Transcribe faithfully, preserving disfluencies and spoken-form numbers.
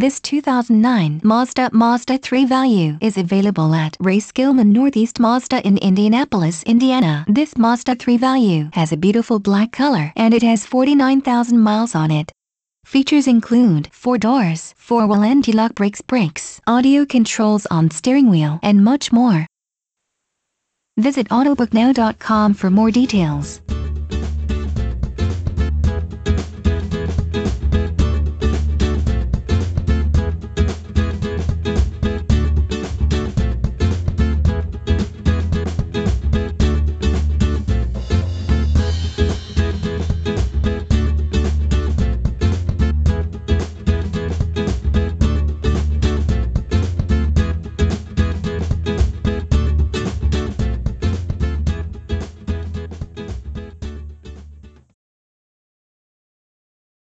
This two thousand nine Mazda Mazda three value is available at Ray Skillman Northeast Mazda in Indianapolis, Indiana. This Mazda three value has a beautiful black color and it has forty-nine thousand miles on it. Features include four doors, four-wheel anti-lock brakes, brakes, audio controls on steering wheel, and much more. Visit autobook now dot com for more details.